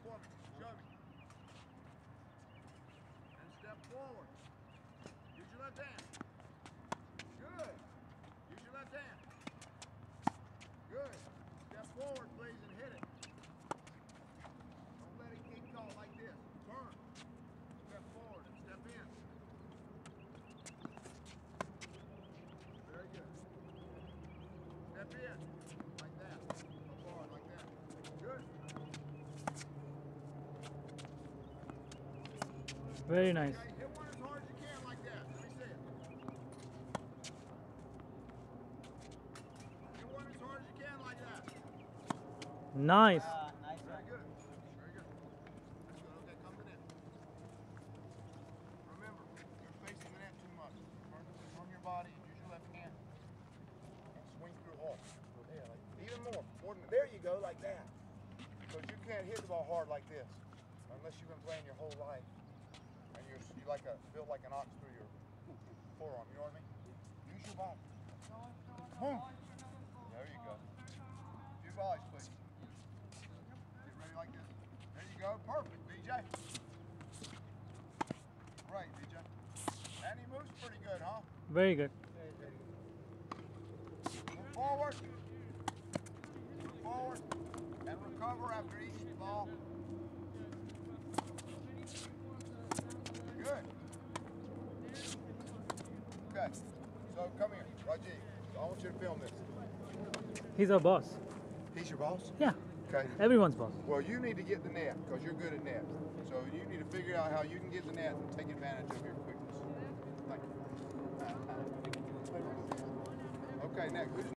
for me. Show me. And step forward. Use your left hand. Good. Use your left hand. Good. Step forward, please, and hit it. Don't let it get caught like this. Turn. Step forward and step in. Very good. Step in. Like that. Go forward like that. Good. Very nice. Okay, hit one as hard as you can like that. Let me see it. Hit one as hard as you can like that. Nice. Nice. Very good. Very good. That's good. Okay, come to the net. Remember, you're facing the net too much. Turn your body and use your left hand. And swing through hard. There, like, even more than, there you go, like that. Because you can't hit the ball hard like this unless you've been playing your whole life. And you're like built like an ox through your forearm. You know what I mean? Use your body. Boom. There you go. Few volleys, please. Get ready like this. There you go. Perfect, BJ. Great, BJ. And he moves pretty good, huh? Very good. Move forward. Move forward. And recover after each ball. Good. Okay. So come here, Rajiv. I want you to film this. He's our boss. He's your boss? Yeah. Okay. Everyone's boss. Well, you need to get the net because you're good at net. So you need to figure out how you can get the net and take advantage of your quickness. Thank you. Okay, next.